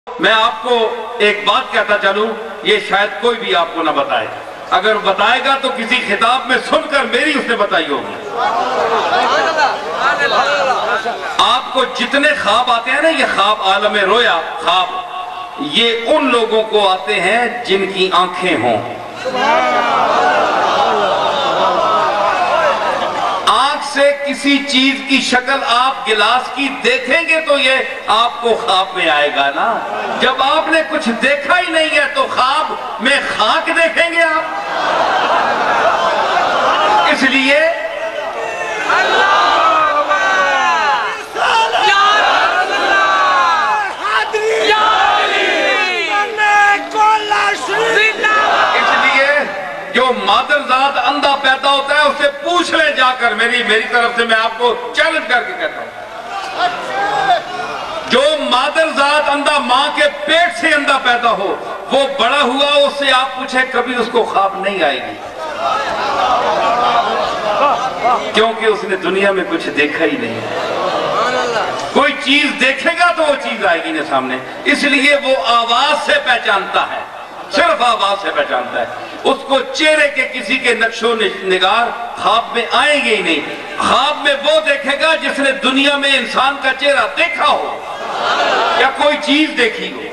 मैं आपको एक बात कहता चलूं, ये शायद कोई भी आपको ना बताए, अगर बताएगा तो किसी खिताब में सुनकर मेरी उसने बताई होगी। आपको जितने ख्वाब आते हैं ना, ये ख्वाब आलम रोया ख्वाब, ये उन लोगों को आते हैं जिनकी आंखें हों। आंख से किसी चीज की शक्ल आप गिलास की देखेंगे तो ये आपको ख्वाब में आएगा ना। जब आपने कुछ देखा ही नहीं है तो ख्वाब में खाक देखेंगे आप। इसलिए जो मादरजात अंधा पैदा होता है उससे पूछ ले जाकर, मेरी तरफ से मैं आपको चैलेंज करके कहता हूं, जो मादरजात अंधा मां के पेट से अंधा पैदा हो, वो बड़ा हुआ उससे आप पूछे कभी उसको ख्वाब नहीं आएगी, क्योंकि उसने दुनिया में कुछ देखा ही नहीं। कोई चीज देखेगा तो वो चीज आएगी ना सामने। इसलिए वो आवाज से पहचानता है, सिर्फ आवाज से पहचानता है। उसको चेहरे के किसी के नक्शो निगार ख्वाब में आएंगे ही नहीं। ख्वाब में वो देखेगा जिसने दुनिया में इंसान का चेहरा देखा हो या कोई चीज देखी हो।